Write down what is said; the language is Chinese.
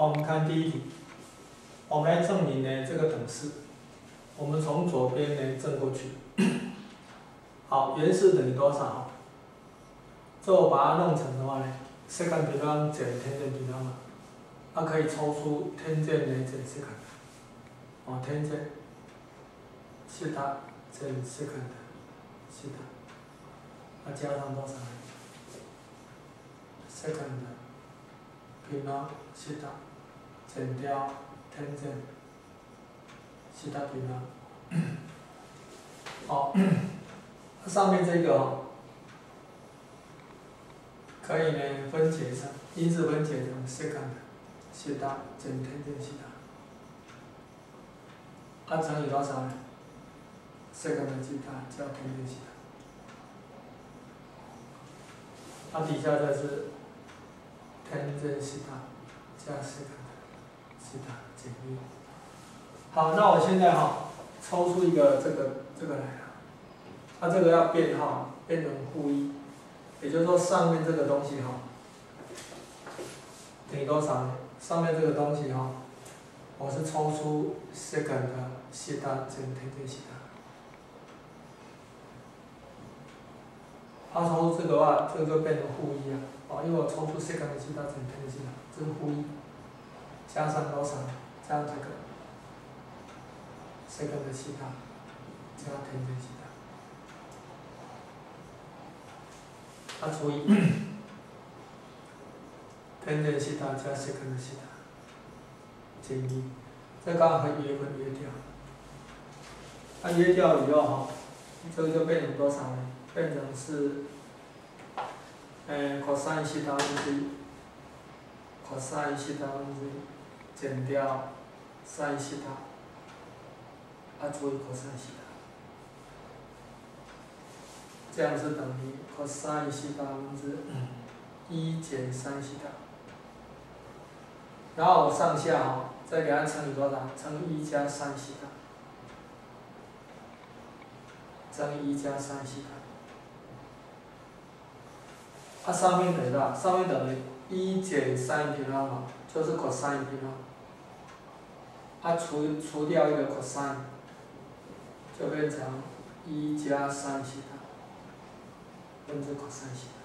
好，我们看第一题，我们来证明呢这个等式。我们从左边呢正过去。好，原式等于多少？这我把它弄成的话呢 ，secant 比方减 tangent 比方嘛，它可以抽出 tangent 呢减 secant， 哦 tangent 西塔减 secant 西塔，那加上多少呢 ？secant 平方西塔减掉 tangent 西塔平方，好，上面这个哦。可以呢分解成因式分解成 secant 西塔减 tangent 西塔，它乘以多少呢 ？secant 西塔加 tangent 西塔，它底下这是 tangent 西塔加 secant 西塔减一。好，那我现在抽出一个这个来了，它这个要变变成负一。也就是说，上面这个东西等于多少呢？上面这个东西我是抽出 secant 西塔减 tangent 西塔。它抽出这个的话，这个就变成负一因为我抽出 secant 西塔减 tangent 西塔，这是负一，加上多少？加上这个 secant 西塔加 tangent 西塔。它除以 tangent 西塔加 secant 西塔减一，这刚好和约分约掉。它约掉以后这个就变成多少呢？变成是cos 西塔分之一 ，cos 西塔分之一减掉 sin 西塔，除以 cos 西塔。这样是等于 cos 西塔分之一减 sin 西塔，然后我上下再给它乘以多少？乘以1加 sin 西塔，乘以1加 sin 西塔。它上面等于多少？上面等于1减 sin 平方嘛，就是 cos 平方。它除掉一个 cos， 就变成1加 sin 西塔。分之 cos 西塔。